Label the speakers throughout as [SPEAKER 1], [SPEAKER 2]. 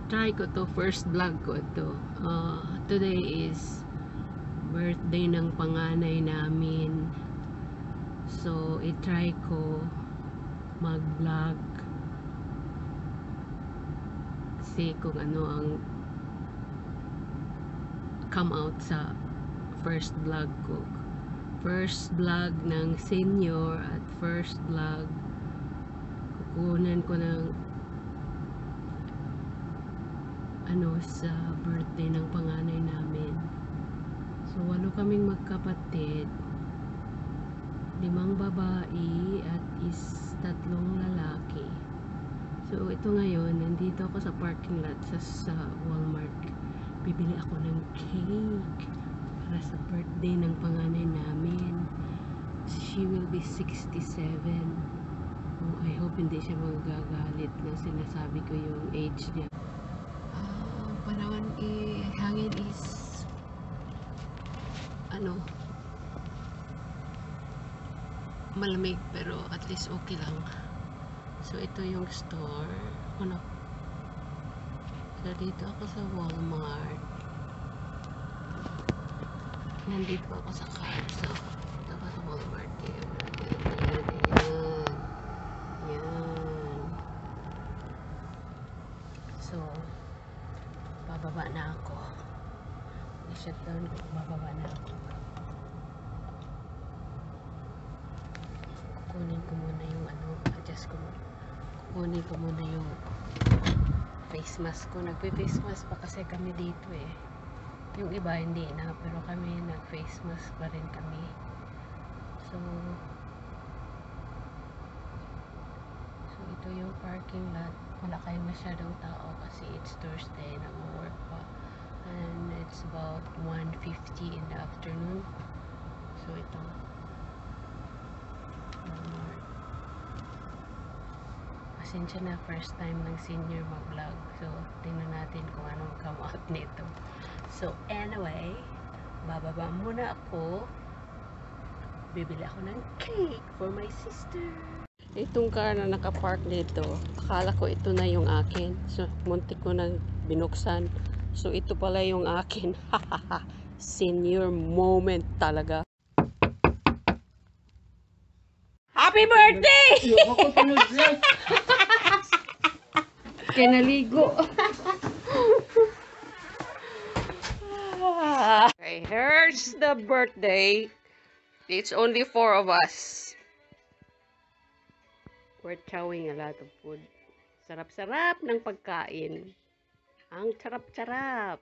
[SPEAKER 1] try ko to, first vlog ko to. Today is birthday ng panganay namin. So, i-try ko mag-vlog kasi kung ano ang come out sa first vlog ko. First vlog ng senior at first vlog kukunan ko ng ano sa birthday ng panganay namin. So 8 kaming magkapatid, 5 babae at 3 lalaki. So ito ngayon, nandito ako sa parking lot sa Walmart. Bibili ako ng cake para sa birthday ng panganay namin. She will be 67. Oh, I hope hindi siya magagalit na sinasabi ko yung age niya. Panahon hangin is ano, malamig pero at least okay lang. So ito yung store. Ano? So dito ako sa Walmart. Nandito ako sa car. So dito ako sa Walmart. Yan. So bababa na ako. I-shutdown ko. Bababa na ako. Kukunin ko muna yung ano. Adjust ko muna. Kukunin ko muna yung face mask ko. Nagpe-face mask pa kasi kami dito eh. Yung iba hindi na. Pero kami nag-face mask pa rin kami. So ito yung parking lot. Wala kayo masyadong tao kasi it's Thursday. Nag-work pa. And it's about 1:50 in the afternoon. So ito. Walmart. Pasensya na, first time ng senior mag-vlog. So, tingnan natin kung anong come out nito. So, anyway, bababa muna ako. Bibili ako ng cake for my sister. Itong car na nakapark dito, akala ko ito na yung akin. So, muntik ko nang binuksan. So, ito pala yung akin. Hahaha. Senior moment talaga. Happy birthday! Kinaligo. Okay, here's the birthday. It's only 4 of us. We're chowing a lot of food. Sarap-sarap ng pagkain. Ang sarap-sarap.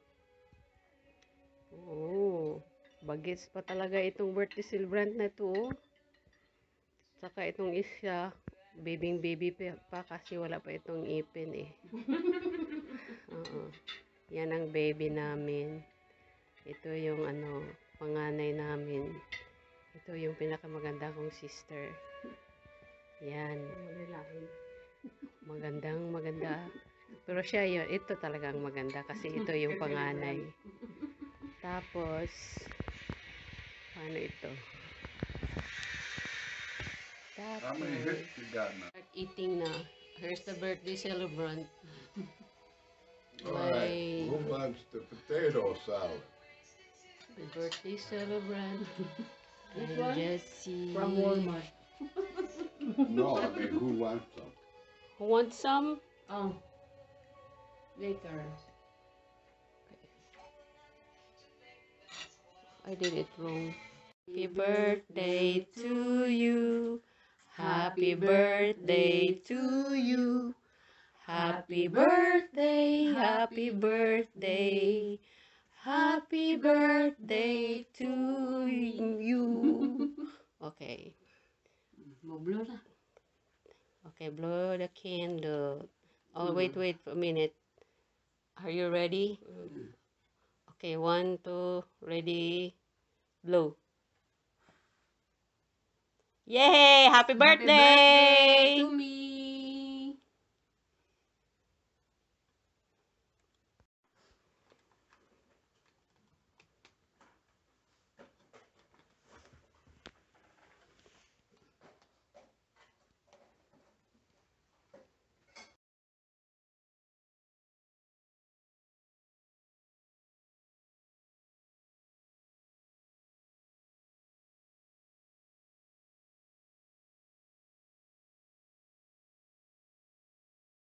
[SPEAKER 1] Oh, bagets pa talaga itong birthday celebrant na to. Saka itong isa, baby pa kasi wala pa itong ipin eh. Yan ang baby namin. Ito yung ano, panganay namin. Ito yung pinakamaganda kong sister. Yan. Maganda. Pero siya yun, ito talagang maganda kasi ito yung panganay. Tapos, ano ito?
[SPEAKER 2] How many hits you got now?
[SPEAKER 1] Eating na. Here's the birthday celebrant.
[SPEAKER 2] Alright, move on to potato salad.
[SPEAKER 1] The birthday celebrant. And Jessie.
[SPEAKER 3] From Walmart.
[SPEAKER 2] No, I mean, who wants some?
[SPEAKER 1] Who wants some?
[SPEAKER 3] Oh. Later.
[SPEAKER 1] I did it wrong. Happy birthday to you. Happy birthday to you. Happy birthday, happy birthday. Happy birthday to you. Okay.
[SPEAKER 3] Blow na.
[SPEAKER 1] Okay, blow the candle. Oh, wait a minute. Are you ready? Okay, 1, 2, ready, blow. Yay! Happy birthday!